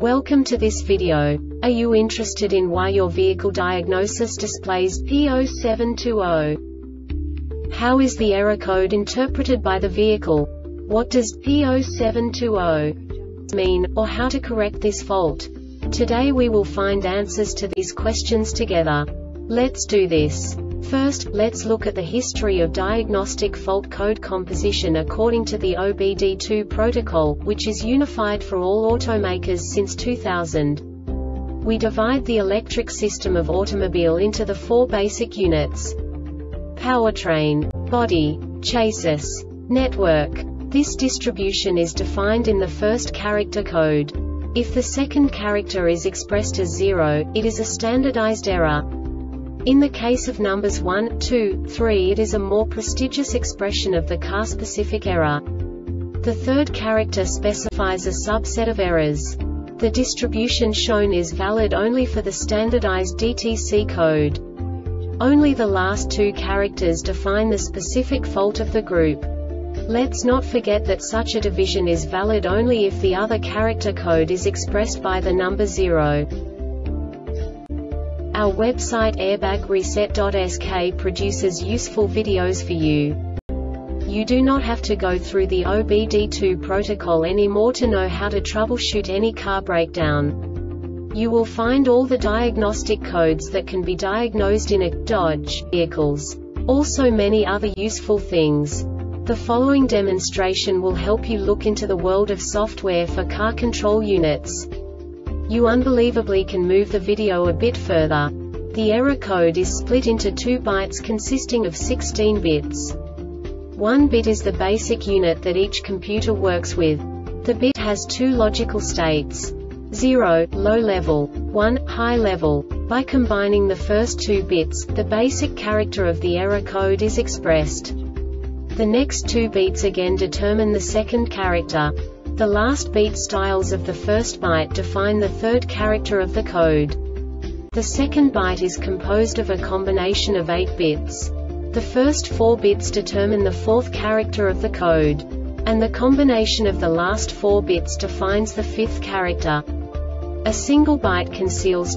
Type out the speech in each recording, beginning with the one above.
Welcome to this video. Are you interested in why your vehicle diagnosis displays P0720? How is the error code interpreted by the vehicle? What does P0720 mean, or how to correct this fault? Today we will find answers to these questions together. Let's do this. First, let's look at the history of diagnostic fault code composition according to the OBD2 protocol, which is unified for all automakers since 2000. We divide the electric system of automobile into the four basic units: powertrain, body, chassis, network. This distribution is defined in the first character code. If the second character is expressed as 0, it is a standardized error. In the case of numbers 1, 2, 3, it is a more prestigious expression of the car-specific error. The third character specifies a subset of errors. The distribution shown is valid only for the standardized DTC code. Only the last two characters define the specific fault of the group. Let's not forget that such a division is valid only if the other character code is expressed by the number 0. Our website airbagreset.sk produces useful videos for you. You do not have to go through the OBD2 protocol anymore to know how to troubleshoot any car breakdown. You will find all the diagnostic codes that can be diagnosed in a Dodge vehicles. Also many other useful things. The following demonstration will help you look into the world of software for car control units. You unbelievably can move the video a bit further. The error code is split into 2 bytes consisting of 16 bits. 1 bit is the basic unit that each computer works with. The bit has 2 logical states: 0, low level, 1, high level. By combining the first 2 bits, the basic character of the error code is expressed. The next 2 beats again determine the second character. The last beat styles of the first byte define the third character of the code. The second byte is composed of a combination of 8 bits. The first 4 bits determine the fourth character of the code. And the combination of the last 4 bits defines the fifth character. A single byte conceals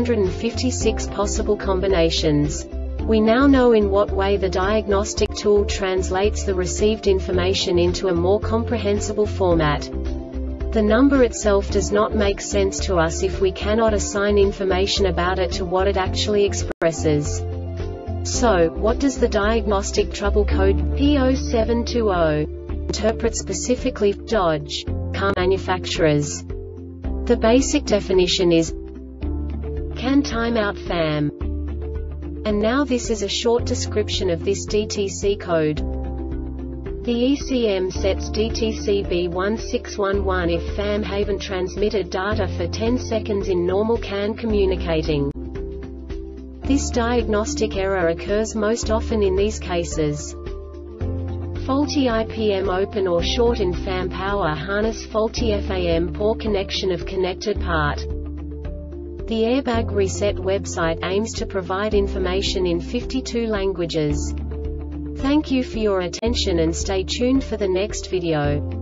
256 possible combinations. We now know in what way the diagnostic tool translates the received information into a more comprehensible format. The number itself does not make sense to us if we cannot assign information about it to what it actually expresses. So, what does the diagnostic trouble code P0720 interpret specifically for Dodge car manufacturers? The basic definition is CAN timeout FAM. And now this is a short description of this DTC code. The ECM sets DTC B1611 if FAM haven't transmitted data for 10 seconds in normal CAN communicating. This diagnostic error occurs most often in these cases: faulty IPM open or short in FAM power harness, faulty FAM poor connection of connected part. The Airbag Reset website aims to provide information in 52 languages. Thank you for your attention and stay tuned for the next video.